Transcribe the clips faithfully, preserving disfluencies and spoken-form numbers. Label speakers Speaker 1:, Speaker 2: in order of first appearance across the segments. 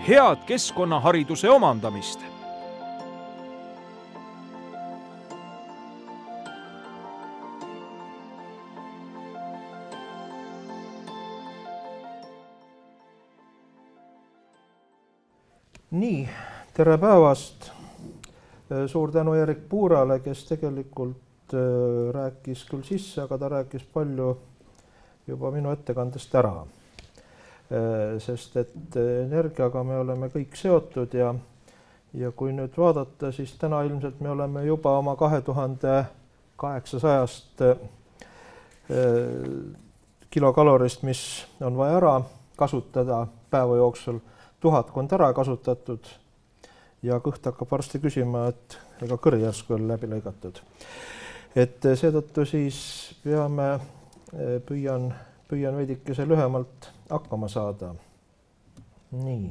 Speaker 1: head keskkonnahariduse omandamist.
Speaker 2: Nii, tere päevast. Suur tänu Erik Puurale, kes tegelikult rääkis küll sisse, aga ta rääkis palju juba minu ettekandest ära. Sest et energiaga me oleme kõik seotud ja, ja kui nüüd vaadata, siis täna ilmselt me oleme juba oma kahe tuhande kaheksasajast kilokalorist, mis on vaja ära kasutada päeva jooksul, tuhatkond ära kasutatud ja kõht hakkab varsti küsima, et ega kõri järsku on läbi lõigatud. Et seetõttu siis peame, püüan, püüan veidikese lühemalt hakkama saada. Nii.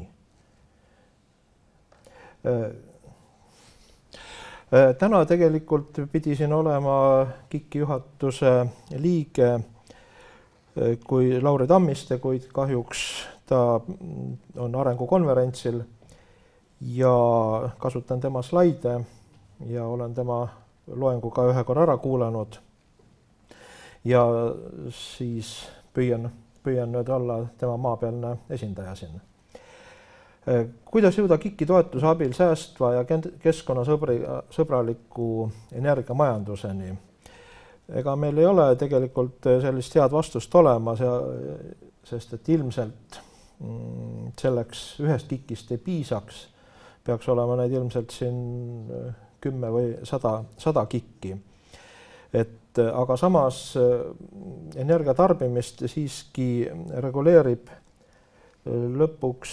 Speaker 2: Täna tegelikult pidi siin olema KIK-i juhatuse liige kui Lauri Tammiste, kuid kahjuks ta on arengukonverentsil ja kasutan tema slaide ja olen tema loengu ka ühe korra ära kuulanud. Ja siis püüan, püüan nüüd olla tema maapealne esindaja siin. Kuidas jõuda KIK-i toetuse abil säästva ja keskkonnasõbraliku energiamajanduseni? Ega meil ei ole tegelikult sellist head vastust olemas, ja, sest et ilmselt selleks ühest KIK-ist ei piisaks, peaks olema neid ilmselt siin kümme või sada, sada KIK-i. Et, aga samas energiatarbimist siiski reguleerib lõpuks,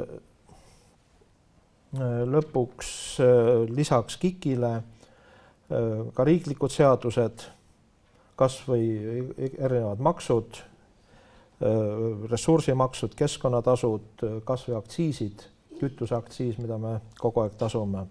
Speaker 2: lõpuks lisaks KIK-ile ka riiklikud seadused, kas või erinevad maksud, ressursimaksud, keskkonnatasud, kas või aktsiisid, kütuseaktsiis, mida me kogu aeg tasume.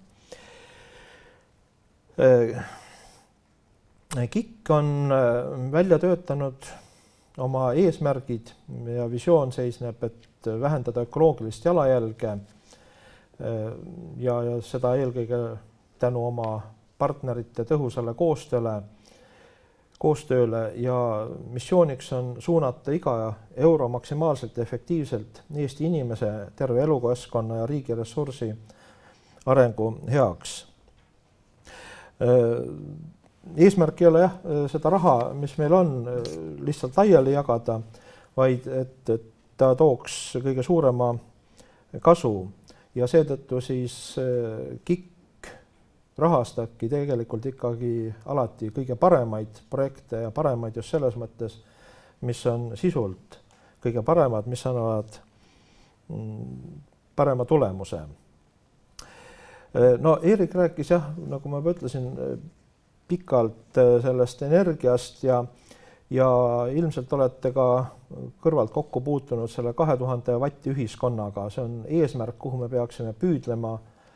Speaker 2: KIK on välja töötanud oma eesmärgid ja visioon seisneb, et vähendada ökoloogilist jalajälge ja, ja seda eelkõige tänu oma partnerite tõhusale koostööle, koostööle ja missiooniks on suunata iga euro maksimaalselt efektiivselt Eesti inimese, terve elukeskkonna ja riigi ressursi arengu heaks. Eesmärk ei ole jah, seda raha, mis meil on, lihtsalt laiali jagada, vaid et, et ta tooks kõige suurema kasu ja seetõttu siis KIK rahastabki tegelikult ikkagi alati kõige paremaid projekte ja paremaid just selles mõttes, mis on sisult kõige paremad, mis annavad parema tulemuse. No Erik rääkis jah, nagu ma ütlesin, pikalt sellest energiast ja, ja ilmselt olete ka kõrvalt kokku puutunud selle kahe tuhande vatti ühiskonnaga. See on eesmärk, kuhu me peaksime püüdlema.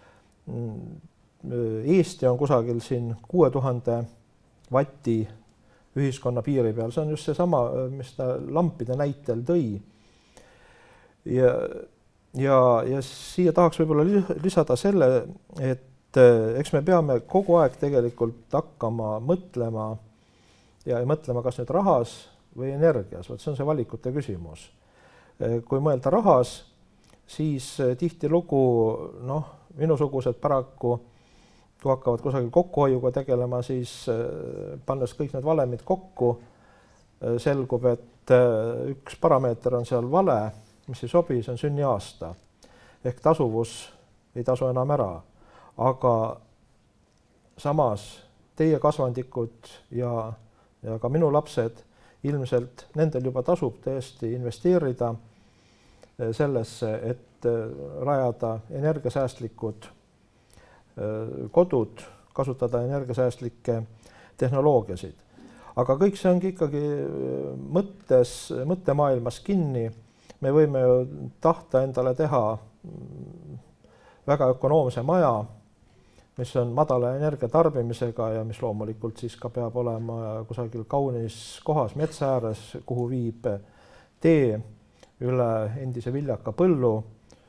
Speaker 2: Eesti on kusagil siin kuue tuhande vatti ühiskonna piiri peal. See on just see sama, mis ta lampide näitel tõi. Ja, ja, ja siia tahaks võib-olla lisada selle, et eks me peame kogu aeg tegelikult hakkama mõtlema ja mõtlema, kas nüüd rahas või energias. Võt, see on see valikute küsimus. Kui mõelda rahas, siis tihtilugu, noh, minusugused paraku kui hakkavad kusagil kokkuhoiuga tegelema, siis pannes kõik need valemid kokku, selgub, et üks parameeter on seal vale, mis ei sobi, see on sünniaasta. Ehk tasuvus ei tasu enam ära. Aga samas teie kasvandikud ja, ja ka minu lapsed, ilmselt nendel juba tasub tõesti investeerida sellesse, et rajada energiasäästlikud kodud, kasutada energiasäästlikke tehnoloogiasid. Aga kõik see ongi ikkagi mõttes, mõttemaailmas kinni. Me võime ju tahta endale teha väga ökonoomse maja, mis on madala energiatarbimisega ja mis loomulikult siis ka peab olema kusagil kaunis kohas metsa ääres, kuhu viib tee üle endise viljaka põllu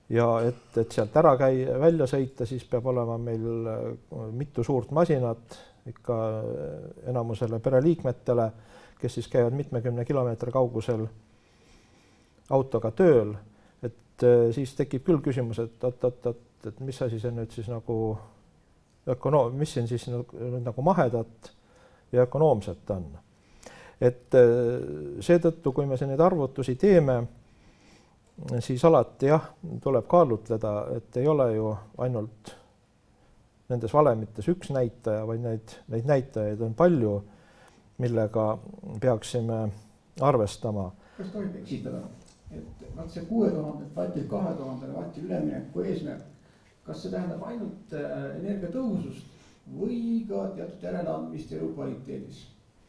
Speaker 2: ja et, et sealt ära käi, välja sõita, siis peab olema meil mitu suurt masinat ikka enamusele pereliikmetele, kes siis käivad mitmekümne kilomeetri kaugusel autoga tööl, et siis tekib küll küsimus, et, et, et, et, et mis asi see nüüd siis nagu ökonoom, mis siin siis nagu mahedat ja ökonoomset on. Et seetõttu, kui me siin neid arvutusi teeme, siis alati jah, tuleb kaalutleda, et ei ole ju ainult nendes valemites üks näitaja, vaid neid, neid näitajaid on palju, millega peaksime arvestama.
Speaker 3: Kas tohib eksitada, et vaat see kuue tuhande vatti kahe tuhande vatti ülemineku eesmärk, kas see tähendab ainult energiatõhusust või ka teatud järeleandmist elukvaliteedis?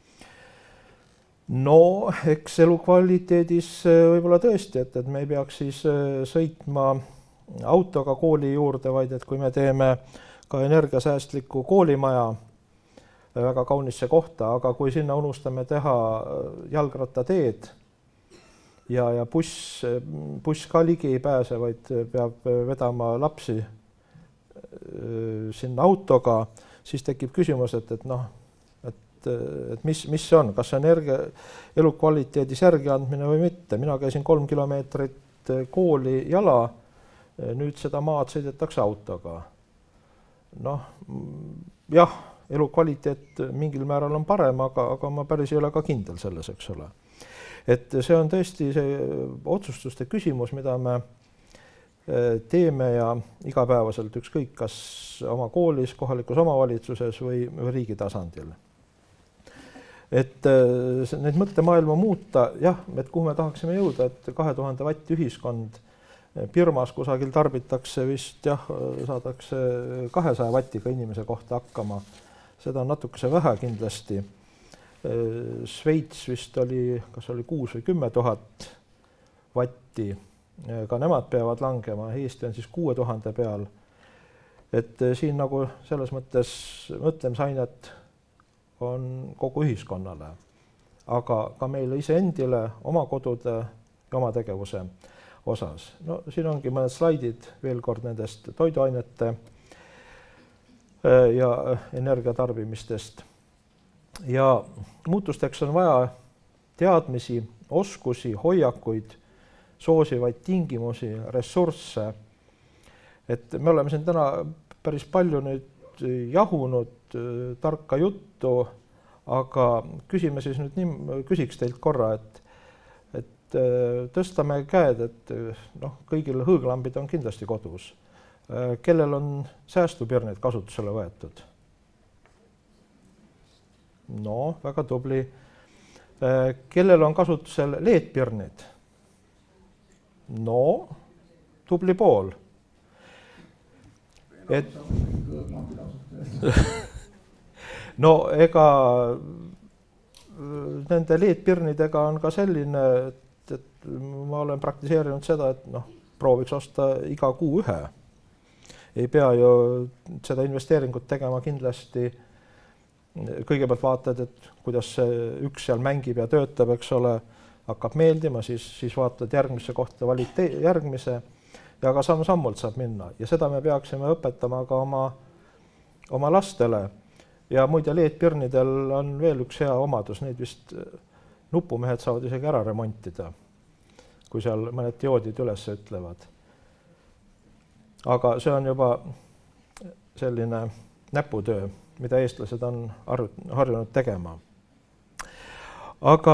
Speaker 2: No eks elukvaliteedis võib-olla tõesti, et, et me ei peaks siis sõitma autoga kooli juurde, vaid et kui me teeme ka energiasäästliku koolimaja väga kaunisse kohta, aga kui sinna unustame teha jalgrattateed ja, ja buss, buss ka ligi ei pääse, vaid peab vedama lapsi sinna autoga, siis tekib küsimus, et, et noh, et mis, mis see on, kas see on energia, elukvaliteedis järgi andmine või mitte. Mina käisin kolm kilomeetrit kooli jala, nüüd seda maad sõidetakse autoga. Noh, jah, elukvaliteet mingil määral on parem, aga, aga ma päris ei ole ka kindel selles, eks ole. Et see on tõesti see otsustuste küsimus, mida me teeme ja igapäevaselt ükskõik, kas oma koolis, kohalikus omavalitsuses või, või riigi tasandil. Et need mõttemaailma muuta, jah, et kuhu me tahaksime jõuda, et kahe tuhande vatti ühiskond Birmas kusagil tarbitakse vist, jah, saadakse kahesaja vatiga inimese kohta hakkama. Seda on natukese vähe kindlasti. Šveits vist oli, kas oli kuus või kümme tuhat vatti, ka nemad peavad langema, Eesti on siis kuue tuhande peal. Et siin nagu selles mõttes mõtlemisainet on kogu ühiskonnale, aga ka meile iseendile, oma kodude ja oma tegevuse osas. No siin ongi mõned slaidid veel kord nendest toiduainete ja energiatarbimistest. Ja muutusteks on vaja teadmisi, oskusi, hoiakuid, soosivaid tingimusi, ressursse. Et me oleme siin täna päris palju nüüd jahunud tarka juttu, aga küsime siis nüüd nii, küsiks teilt korra, et, et tõstame käed, et noh, kõigil hõõglambid on kindlasti kodus. Kellel on säästupirnid kasutusele võetud? No, väga tubli. Kellel on kasutusel leedpirnid? No, tubli pool. Et no ega nende leedpirnidega on ka selline, et, et ma olen praktiseerinud seda, et noh, prooviks osta iga kuu ühe. Ei pea ju seda investeeringut tegema kindlasti. Kõigepealt vaatad, et kuidas see üks seal mängib ja töötab, eks ole, hakkab meeldima, siis, siis vaatad järgmisse kohta, valid te, järgmise ja ka samm-sammult saab minna. Ja seda me peaksime õpetama ka oma, oma lastele. Ja muide, leedpirnidel on veel üks hea omadus, neid vist nupumehed saavad isegi ära remontida, kui seal mõned dioodid üles ütlevad. Aga see on juba selline näputöö, mida eestlased on harjunud tegema. Aga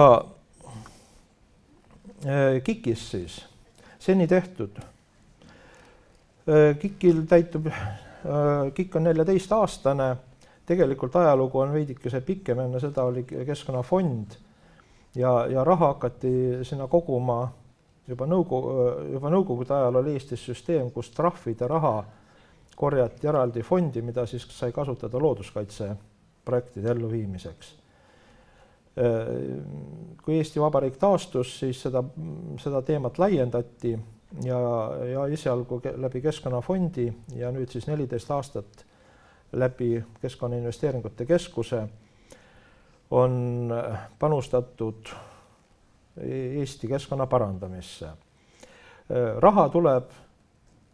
Speaker 2: KIK-is siis, seni tehtud. KIK-il täitub, KIK on neljateist aastane, tegelikult ajalugu on veidikese pikem, enne seda oli keskkonnafond ja, ja raha hakati sinna koguma juba, nõukogu, juba nõukogude ajal oli Eestis süsteem, kus trahvide raha korjati eraldi fondi, mida siis sai kasutada looduskaitseprojektide elluviimiseks. Kui Eesti Vabariik taastus, siis seda, seda teemat laiendati ja, ja esialgu läbi Keskkonnafondi ja nüüd siis neliteist aastat läbi Keskkonnainvesteeringute Keskuse on panustatud Eesti keskkonna parandamisse. Raha tuleb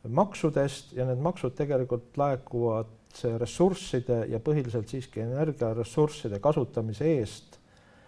Speaker 2: maksudest ja need maksud tegelikult laekuvad ressursside ja põhiliselt siiski energiaressursside kasutamise eest.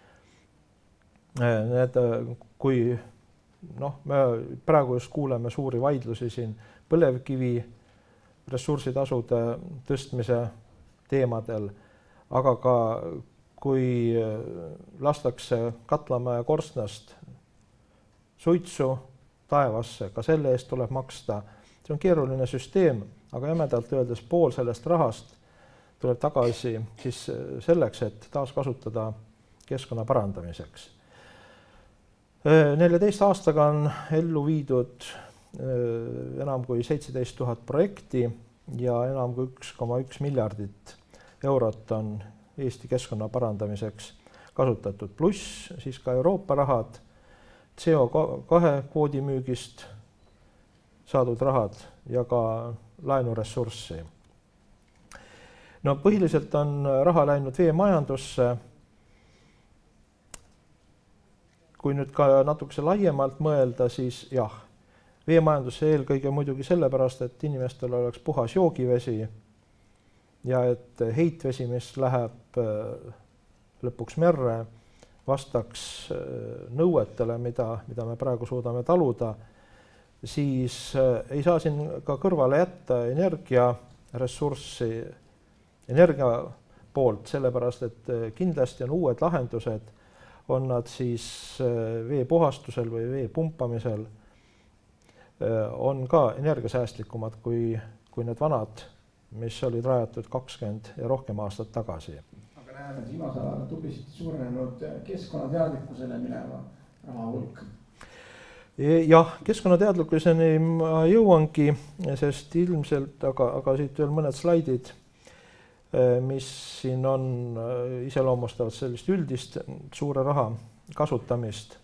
Speaker 2: Need, kui noh, me praegu just kuuleme suuri vaidlusi siin põlevkivi ressursitasude tõstmise teemadel, aga ka kui lastakse Katlamäe korstnast suitsu taevasse, ka selle eest tuleb maksta. See on keeruline süsteem, aga jämedalt öeldes pool sellest rahast tuleb tagasi siis selleks, et taas kasutada keskkonna parandamiseks. neljateist aastaga on ellu viidud enam kui seitseteist tuhat projekti ja enam kui üks koma üks miljardit eurot on Eesti keskkonna parandamiseks kasutatud, pluss siis ka Euroopa rahad, C O kahe kvoodi müügist saadud rahad ja ka laenuressurssi. No põhiliselt on raha läinud veemajandusse. Kui nüüd ka natukese laiemalt mõelda, siis jah, veemajandusse eelkõige muidugi sellepärast, et inimestel oleks puhas joogivesi ja et heitvesi, mis läheb lõpuks merre, vastaks nõuetele, mida, mida me praegu suudame taluda, siis ei saa siin ka kõrvale jätta energiaressurssi, energia poolt, sellepärast et kindlasti on uued lahendused, on nad siis vee puhastusel või vee pumpamisel, on ka energiasäästlikumad kui, kui need vanad, mis olid rajatud kakskümmend ja rohkem aastat tagasi.
Speaker 3: Aga näeme, et viimasel ajal tublisti suurenenud keskkonnateadlikkusele mineva raha hulk.
Speaker 2: Jah, keskkonnateadlikkuseni ma jõuangi, sest ilmselt, aga, aga siit veel mõned slaidid, mis siin on iseloomustavad sellist üldist suure raha kasutamist.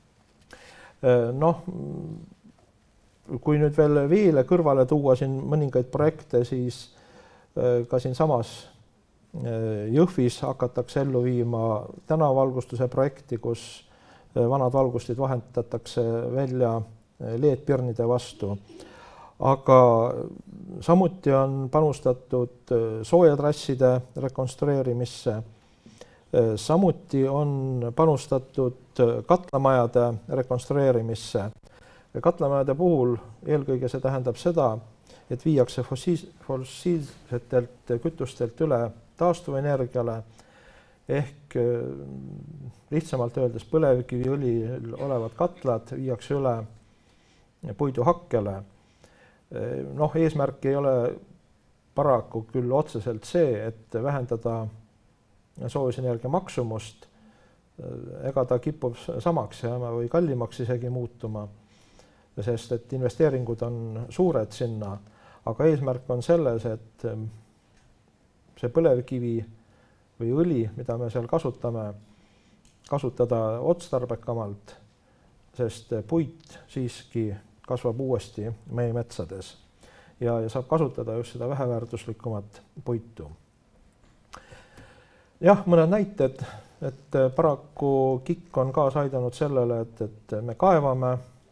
Speaker 2: Noh, kui nüüd veel veele kõrvale tuua siin mõningaid projekte, siis ka siin samas Jõhvis hakatakse ellu viima tänavavalgustuse projekti, kus vanad valgustid vahetatakse välja L E D-pirnide vastu. Aga samuti on panustatud soojatrasside rekonstrueerimisse. Samuti on panustatud katlamajade rekonstrueerimisse. Katlamajade puhul eelkõige see tähendab seda, et viiakse fossiilsetelt kütustelt üle taastuvenergiale ehk lihtsamalt öeldes põlevkiviõlil olevad katlad viiakse üle puiduhakkele. Noh, eesmärk ei ole paraku küll otseselt see, et vähendada soojusenergia maksumust, ega ta kipub samaks jääma või kallimaks isegi muutuma, sest et investeeringud on suured sinna, aga eesmärk on selles, et see põlevkivi või õli, mida me seal kasutame, kasutada otstarbekamalt, sest puit siiski kasvab uuesti meie metsades ja, ja saab kasutada just seda väheväärtuslikumat puitu. Jah, mõned näited, et paraku K I K on kaasa aidanud sellele, et, et me kaevame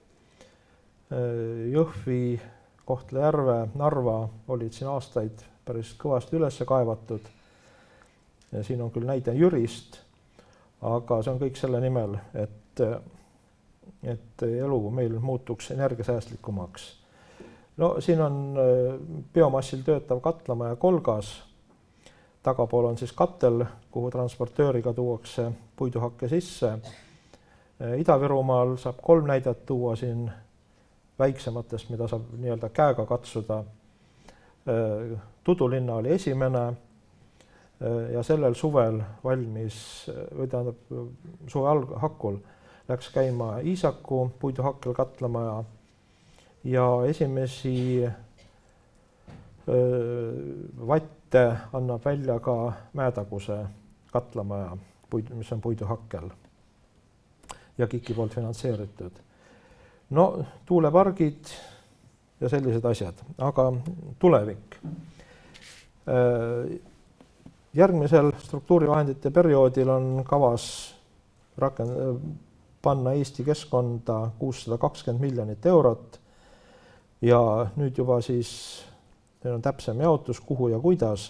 Speaker 2: Jõhvi, Kohtla-Järve, Narva olid siin aastaid päris kõvasti üles kaevatud. Ja siin on küll näide Jürist, aga see on kõik selle nimel, et, et elu meil muutuks energiasäästlikumaks. No siin on biomassil töötav Katlamäe kolgas, tagapool on siis katel, kuhu transportööriga tuuakse puiduhakke sisse. Ida-Virumaal saab kolm näidet tuua siin väiksematest, mida saab nii-öelda käega katsuda. Tudulinna oli esimene ja sellel suvel valmis, või tähendab suve hakul, läks käima Iisaku puiduhakkel katlamaja ja esimesi vatte annab välja ka Mäetaguse katlamaja, mis on puiduhakkel ja K I K-i poolt finantseeritud. No tuulepargid ja sellised asjad, aga tulevik. Järgmisel struktuurivahendite perioodil on kavas rakend- panna Eesti keskkonda kuussada kakskümmend miljonit eurot ja nüüd juba siis on täpsem jaotus, kuhu ja kuidas.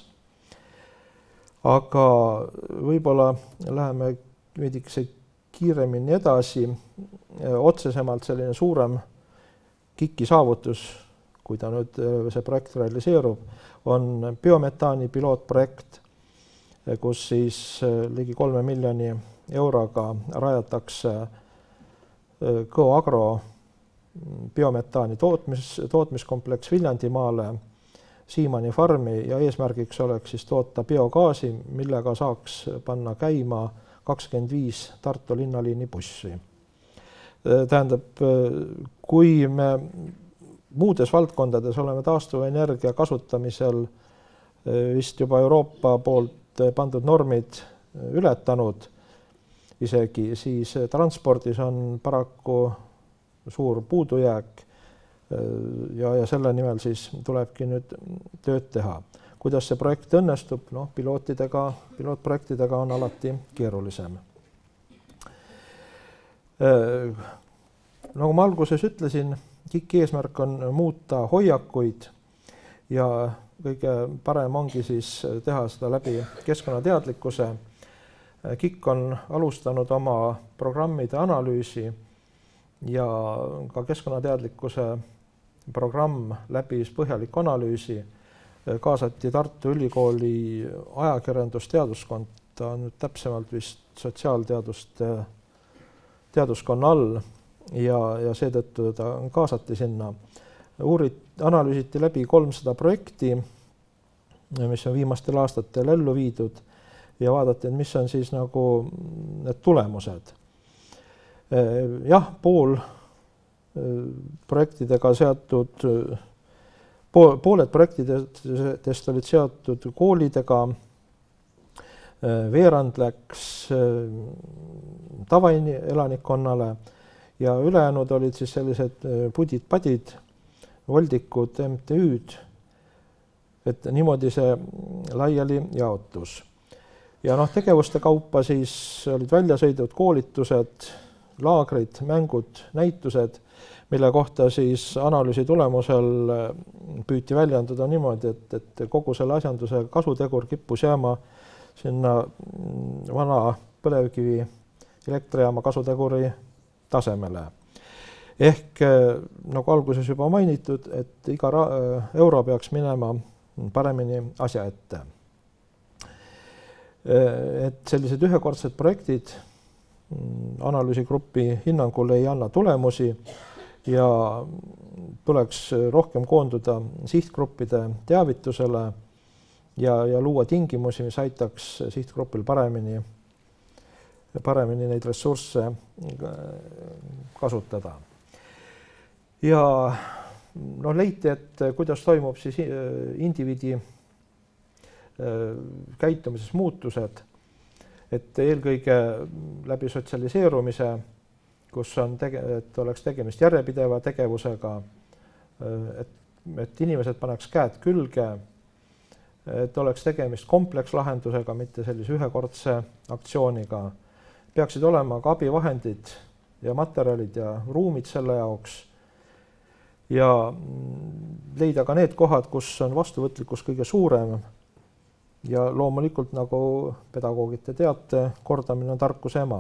Speaker 2: Aga võib-olla läheme veidikese kiiremini edasi. Otsesemalt selline suurem KIK-i saavutus, kui ta nüüd see projekt realiseerub, on biometaani pilootprojekt, kus siis ligi kolme miljoni euroga rajatakse GoAgro biometaani tootmis, tootmiskompleks Viljandimaale Siimanni farmi ja eesmärgiks oleks siis toota biogaasi, millega saaks panna käima kakskümmend viis Tartu linnaliini bussi. Tähendab, kui me muudes valdkondades oleme taastuvenergia kasutamisel vist juba Euroopa poolt pandud normid ületanud isegi, siis transpordis on paraku suur puudujääk ja, ja selle nimel siis tulebki nüüd tööd teha. Kuidas see projekt õnnestub? No, pilootidega, pilootprojektidega on alati keerulisem. Nagu ma alguses ütlesin, KIK-i eesmärk on muuta hoiakuid ja kõige parem ongi siis teha seda läbi keskkonnateadlikkuse. KIK on alustanud oma programmide analüüsi ja ka keskkonnateadlikkuse programm läbis põhjaliku analüüsi. Kaasati Tartu Ülikooli ajakirjandusteaduskond, ta on nüüd täpsemalt vist sotsiaalteaduste teaduskonna all ja, ja seetõttu ta kaasati sinna. Uurit, analüüsiti läbi kolmsada projekti, mis on viimastel aastatel ellu viidud ja vaadati, mis on siis nagu need tulemused. Jah, pool projektidega seatud, pooled projektidest olid seotud koolidega, veerand läks tavaelanikkonnale ja ülejäänud olid siis sellised pudid-padid, voldikud, M T Ü-d, et niimoodi see laiali jaotus. Ja noh, tegevuste kaupa siis olid väljasõidud, koolitused, laagrid, mängud, näitused, mille kohta siis analüüsi tulemusel püüti väljendada niimoodi, et, et kogu selle asjanduse kasutegur kippus jääma sinna vana põlevkivi elektrijaama kasuteguri tasemele. Ehk nagu alguses juba mainitud, et iga euro peaks minema paremini asja ette. Et sellised ühekordsed projektid analüüsigrupi hinnangul ei anna tulemusi ja tuleks rohkem koonduda sihtgruppide teavitusele ja, ja luua tingimusi, mis aitaks sihtgrupil paremini, paremini neid ressursse kasutada. Ja no, leiti, et kuidas toimub siis indiviidi käitumises muutused, et eelkõige läbi sotsialiseerumise, kus on tege, et oleks tegemist järjepideva tegevusega, et, et inimesed paneks käed külge, et oleks tegemist komplekslahendusega, mitte sellise ühekordse aktsiooniga. Peaksid olema ka abivahendid ja materjalid ja ruumid selle jaoks ja leida ka need kohad, kus on vastuvõtlikkus kõige suurem. Ja loomulikult, nagu pedagoogid te teate, kordamine on tarkuse ema.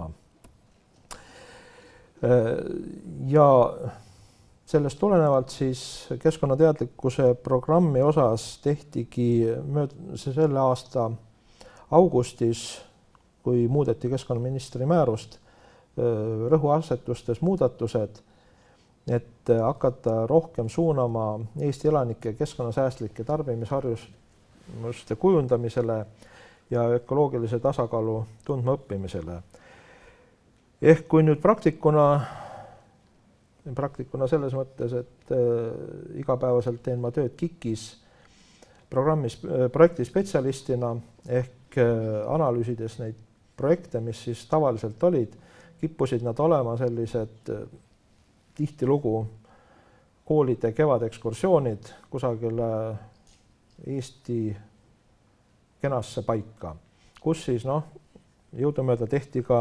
Speaker 2: Ja sellest tulenevalt siis keskkonnateadlikkuse programmi osas tehtigi mööd, selle aasta augustis, kui muudeti keskkonnaministri määrust, rõhuasetustes muudatused, et hakata rohkem suunama Eesti elanike keskkonnasäästlike tarbimisharjumuste kujundamisele ja ökoloogilise tasakaalu tundma õppimisele. Ehk kui nüüd praktikuna, praktikuna selles mõttes, et igapäevaselt teen ma tööd KIK-is programmis, projekti spetsialistina ehk analüüsides neid projekte, mis siis tavaliselt olid, kippusid nad olema sellised tihtilugu koolide kevadekskursioonid kusagile Eesti kenasse paika, kus siis noh, jõudumööda tehti ka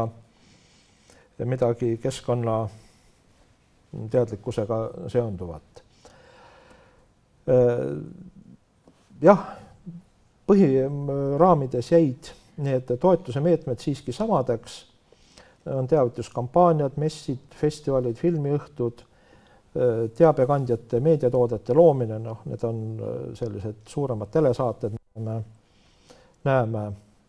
Speaker 2: midagi keskkonna teadlikkusega seonduvat. jah, põhiraamides jäid need toetuse meetmed siiski samadeks, on teavituskampaaniad, messid, festivalid, filmiõhtud, teabekandjate, meediatoodete loomine, noh, need on sellised suuremad telesaated, me näeme.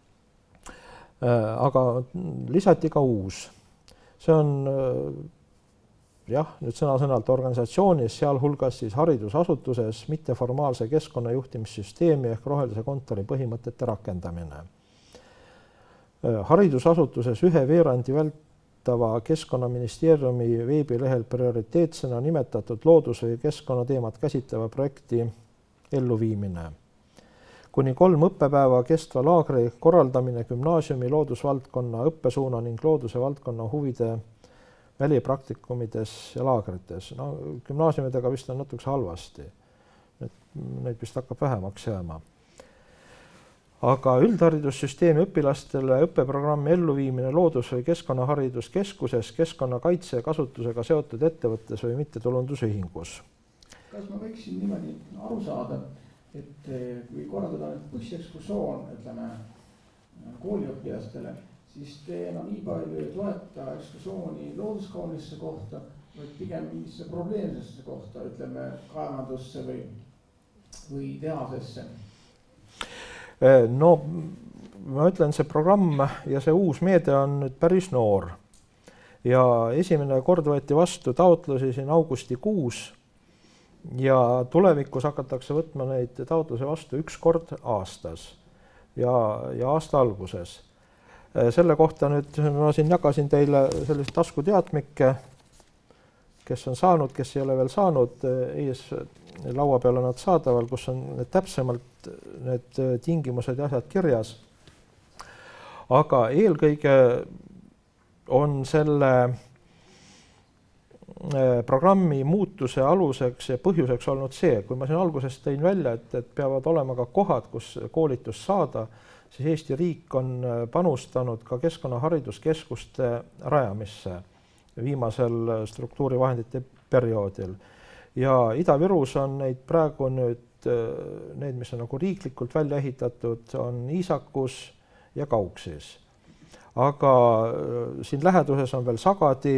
Speaker 2: Aga lisati ka uus. See on jah, nüüd sõna-sõnalt organisatsioonis, sealhulgas siis haridusasutuses mitteformaalse keskkonnajuhtimissüsteemi ehk rohelise kontori põhimõtete rakendamine. Haridusasutuses ühe veerandi vältava Keskkonnaministeeriumi veebilehel prioriteetsena nimetatud loodus- või keskkonnateemat käsitleva projekti elluviimine. Kuni kolm õppepäeva kestva laagri korraldamine gümnaasiumi loodusvaldkonna õppesuuna ning looduse valdkonna huvide välipraktikumides ja laagrites. No, gümnaasiumidega vist on natuke halvasti. Neid vist hakkab vähemaks jääma. Aga üldharidussüsteemi õpilastele õppeprogrammi elluviimine loodus- või keskkonnahariduskeskuses, keskkonnakaitse kasutusega seotud ettevõttes või mittetulundusühingus.
Speaker 3: Kas ma võiksin niimoodi aru saada, et kui korraldada nüüd bussiekskursioon, ütleme, kooliõpilastele, siis te enam nii palju ei toeta ekskursiooni looduskaunisse kohta, vaid pigem mingisse probleemsesse kohta, ütleme, kaevandusse või, või tehasesse?
Speaker 2: No ma ütlen, see programm ja see uus meede on nüüd päris noor ja esimene kord võeti vastu taotlusi siin augustikuus ja tulevikus hakatakse võtma neid taotlusi vastu üks kord aastas ja, ja aasta alguses. Selle kohta nüüd ma siin jagasin teile sellist taskuteatmikke, kes on saanud, kes ei ole veel saanud, ees laua peal on nad saadaval, kus on need täpsemalt need tingimused ja asjad kirjas. Aga eelkõige on selle programmi muutuse aluseks ja põhjuseks olnud see, kui ma siin alguses tõin välja, et, et peavad olema ka kohad, kus koolitust saada, siis Eesti riik on panustanud ka keskkonnahariduskeskuste rajamisse viimasel struktuurivahendite perioodil. Ja Ida-Virus on neid praegu nüüd, need, mis on nagu riiklikult välja ehitatud, on Iisakus ja Kauksis. Aga siin läheduses on veel Sagadi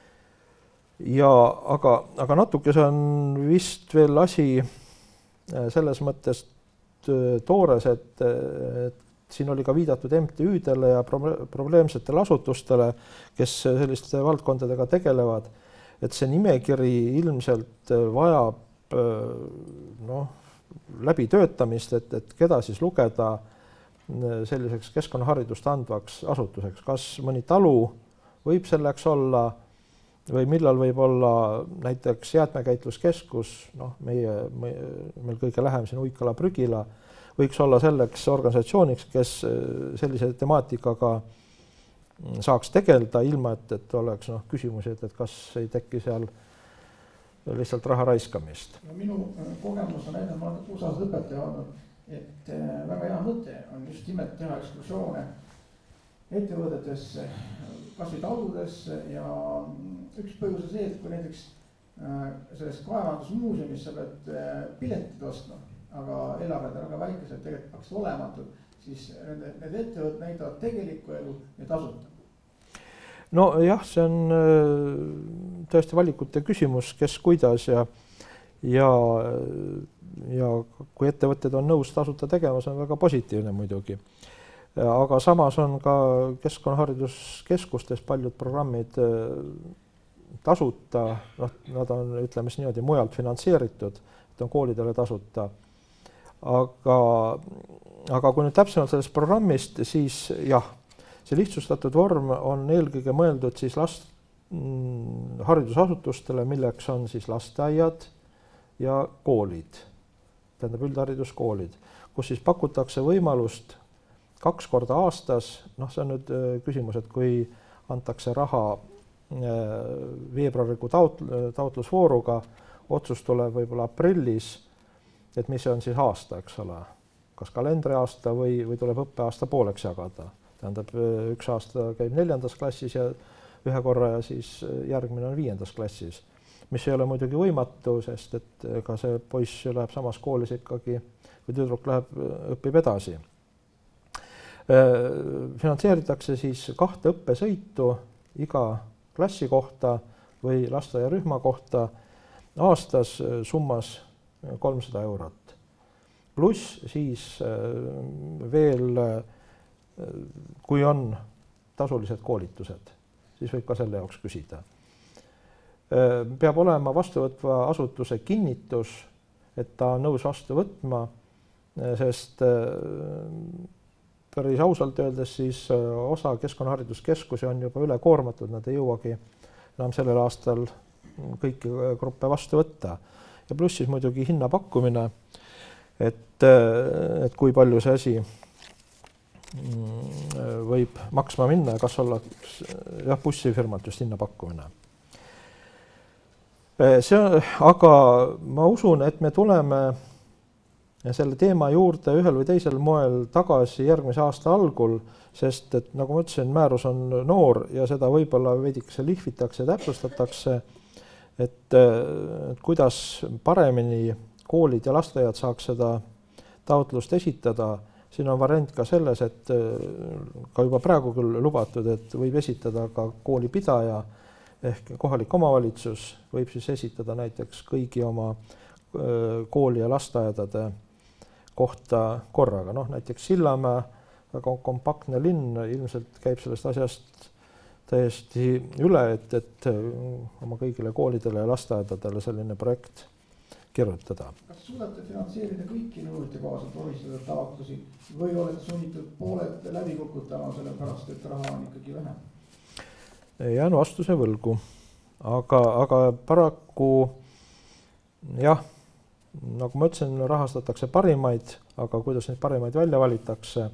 Speaker 2: ja aga, aga natuke see on vist veel asi selles mõttes toores, et, et siin oli ka viidatud M T Ü-dele ja probleemsetele asutustele, kes selliste valdkondadega tegelevad, et see nimekiri ilmselt vajab noh, läbitöötamist, et, et keda siis lugeda selliseks keskkonnaharidust andvaks asutuseks. Kas mõni talu võib selleks olla või millal võib olla näiteks jäätmekäitluskeskus, noh, meie, meie, meil kõige lähem siin Uikala prügila, võiks olla selleks organisatsiooniks, kes sellise temaatikaga saaks tegeleda ilma, et, et oleks noh, küsimusi, et, et kas ei tekki seal lihtsalt raha raiskamist.
Speaker 3: No, minu kogemus on näidanud, ma olen U S A-s õpetaja olnud, et väga hea mõte on just nimelt teha ekskursioone ettevõtetesse, kas või taludesse ja üks põhjus on see, et kui näiteks selles kaevandusmuuseumis sa pead piletid ostma, aga eelarved on väga väikesed, tegelikult peaks olematud, siis need, need ettevõtted näitavad tegelikku elu ja tasuta.
Speaker 2: No jah, see on tõesti valikute küsimus, kes kuidas ja, ja, ja kui ettevõtted on nõus tasuta tegema, see on väga positiivne muidugi. Aga samas on ka keskkonnahariduskeskustes paljud programmid tasuta, noh, nad on, ütleme siis niimoodi, mujalt finantseeritud, et on koolidele tasuta. Aga, aga kui nüüd täpsemalt sellest programmist, siis jah, see lihtsustatud vorm on eelkõige mõeldud siis last, mm, haridusasutustele, milleks on siis lasteaiad ja koolid, tähendab üldhariduskoolid, kus siis pakutakse võimalust kaks korda aastas, noh, see on nüüd küsimus, et kui antakse raha veebruarikuu taot, taotlusvooruga, otsus tuleb võib-olla aprillis, et mis on siis aasta, eks ole, kas kalendriaasta või, või tuleb õppeaasta pooleks jagada. Tähendab, üks aasta käib neljandas klassis ja ühe korra ja siis järgmine on viiendas klassis. mis ei ole muidugi võimatu, sest et ka see poiss läheb samas koolis ikkagi, kui tüdruk läheb, õpib edasi. Finantseeritakse siis kahte õppesõitu iga klassi kohta või lasteaiarühma kohta aastas summas kolmsada eurot. Pluss siis veel, kui on tasulised koolitused, siis võib ka selle jaoks küsida. Peab olema vastuvõtva asutuse kinnitus, et ta on nõus vastu võtma, sest päris ausalt öeldes siis osa keskkonnahariduskeskusi on juba üle koormatud, nad ei jõuagi enam sellel aastal kõiki gruppe vastu võtta. Ja pluss siis muidugi hinnapakkumine, et, et kui palju see asi võib maksma minna ja kas olla jah, bussifirmat just hinnapakkumine. See, aga ma usun, et me tuleme selle teema juurde ühel või teisel moel tagasi järgmise aasta algul, sest et nagu ma ütlesin, määrus on noor ja seda võib-olla veidikese lihvitakse ja täpsustatakse, et, et kuidas paremini koolid ja lasteaiad saaks seda taotlust esitada. Siin on variant ka selles, et ka juba praegu küll lubatud, et võib esitada ka koolipidaja ehk kohalik omavalitsus võib siis esitada näiteks kõigi oma kooli ja lasteaedade kohta korraga. Noh, näiteks Sillamäe, väga kompaktne linn, ilmselt käib sellest asjast täiesti üle, et, et oma kõigile koolidele ja lasteaedadele selline projekt kirjutada.
Speaker 3: Kas suudate finantseerida kõiki nõuete kohaselt vormistada taotlusi või olete sunnitud pooled läbi kukutama selle pärast, et raha on ikkagi vähe?
Speaker 2: Jään vastuse võlgu, aga, aga paraku jah, nagu ma ütlesin, rahastatakse parimaid, aga kuidas neid parimaid välja valitakse,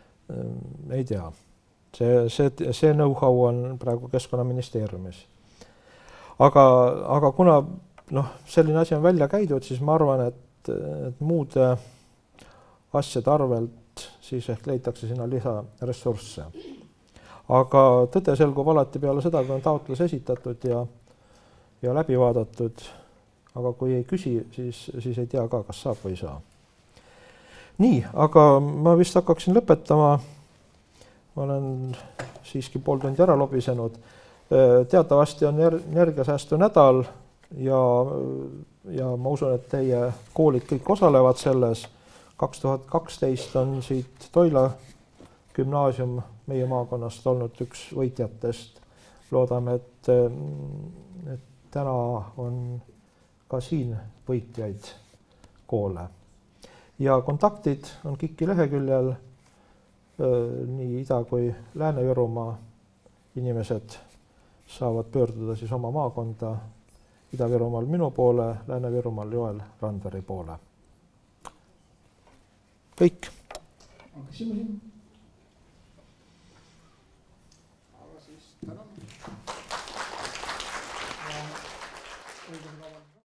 Speaker 2: ei tea. See, see, see know-how on praegu Keskkonnaministeeriumis. Aga, aga kuna noh, selline asi on välja käidud, siis ma arvan, et, et muude asjade arvelt siis ehk leitakse sinna lisaressursse. Aga tõde selgub alati peale seda, kui on taotlus esitatud ja, ja läbi vaadatud. Aga kui ei küsi, siis, siis ei tea ka, kas saab või ei saa. Nii, aga ma vist hakkaksin lõpetama. Ma olen siiski pool tundi ära lobisenud. Teatavasti on energiasäästu nädal ja, ja ma usun, et teie koolid kõik osalevad selles. kaks tuhat kaksteist on siit Toila gümnaasium meie maakonnast olnud üks võitjatest. Loodame, et, et täna on ka siin võitjaid koole. Ja kontaktid on KIK-i leheküljel, nii Ida- kui Lääne-Virumaa inimesed saavad pöörduda siis oma maakonda, Ida-Virumaal minu poole, Lääne-Virumaal Joel Randveri poole. Kõik.
Speaker 3: On küsimusi?